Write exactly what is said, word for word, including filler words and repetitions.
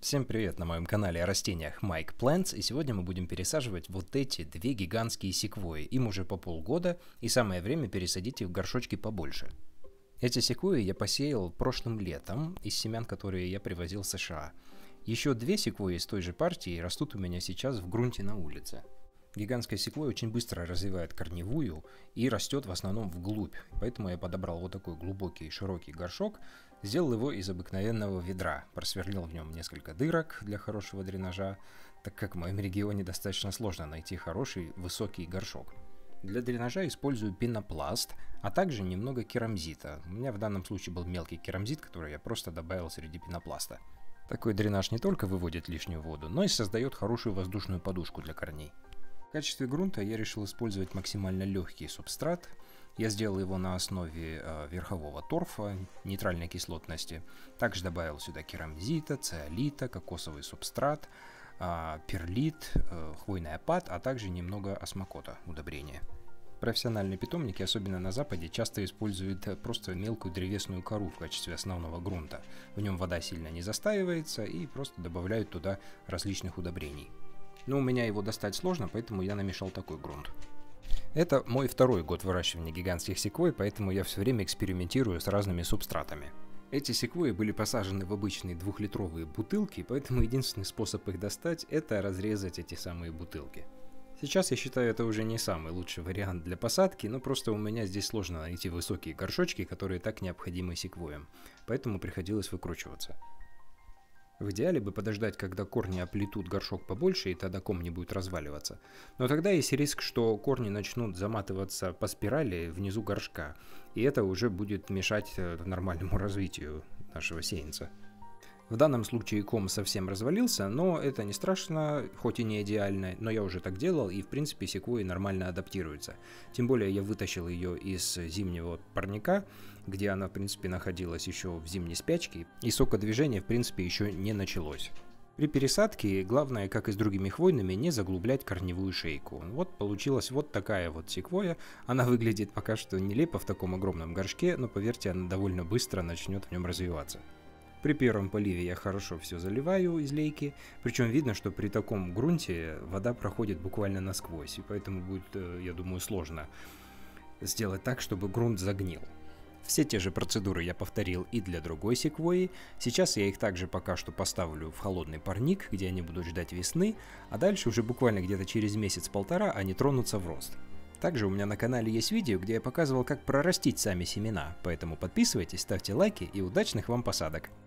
Всем привет на моем канале о растениях Mike Plants, и сегодня мы будем пересаживать вот эти две гигантские секвойи. Им уже по полгода, и самое время пересадить их в горшочки побольше. Эти секвойи я посеял прошлым летом из семян, которые я привозил в США. Еще две секвойи из той же партии растут у меня сейчас в грунте на улице. Гигантская секвойя очень быстро развивает корневую и растет в основном вглубь, поэтому я подобрал вот такой глубокий широкий горшок, сделал его из обыкновенного ведра, просверлил в нем несколько дырок для хорошего дренажа, так как в моем регионе достаточно сложно найти хороший высокий горшок. Для дренажа использую пенопласт, а также немного керамзита. У меня в данном случае был мелкий керамзит, который я просто добавил среди пенопласта. Такой дренаж не только выводит лишнюю воду, но и создает хорошую воздушную подушку для корней. В качестве грунта я решил использовать максимально легкий субстрат. Я сделал его на основе э, верхового торфа нейтральной кислотности. Также добавил сюда керамзита, циолита, кокосовый субстрат, э, перлит, э, хвойный опад, а также немного осмокота удобрения. Профессиональные питомники, особенно на Западе, часто используют просто мелкую древесную кору в качестве основного грунта. В нем вода сильно не застаивается и просто добавляют туда различных удобрений. Но у меня его достать сложно, поэтому я намешал такой грунт. Это мой второй год выращивания гигантских секвой, поэтому я все время экспериментирую с разными субстратами. Эти секвои были посажены в обычные двухлитровые бутылки, поэтому единственный способ их достать – это разрезать эти самые бутылки. Сейчас я считаю, это уже не самый лучший вариант для посадки, но просто у меня здесь сложно найти высокие горшочки, которые так необходимы секвоям, поэтому приходилось выкручиваться. В идеале бы подождать, когда корни оплетут горшок побольше, и тогда ком не будет разваливаться. Но тогда есть риск, что корни начнут заматываться по спирали внизу горшка, и это уже будет мешать нормальному развитию нашего сеянца. В данном случае ком совсем развалился, но это не страшно, хоть и не идеально, но я уже так делал, и в принципе секвойи нормально адаптируются. Тем более я вытащил ее из зимнего парника, где она в принципе находилась еще в зимней спячке, и сокодвижение в принципе еще не началось. При пересадке главное, как и с другими хвойными, не заглублять корневую шейку. Вот получилась вот такая вот секвойя. Она выглядит пока что нелепо в таком огромном горшке, но поверьте, она довольно быстро начнет в нем развиваться. При первом поливе я хорошо все заливаю из лейки, причем видно, что при таком грунте вода проходит буквально насквозь, и поэтому будет, я думаю, сложно сделать так, чтобы грунт загнил. Все те же процедуры я повторил и для другой секвойи. Сейчас я их также пока что поставлю в холодный парник, где они будут ждать весны, а дальше уже буквально где-то через месяц-полтора они тронутся в рост. Также у меня на канале есть видео, где я показывал, как прорастить сами семена, поэтому подписывайтесь, ставьте лайки и удачных вам посадок!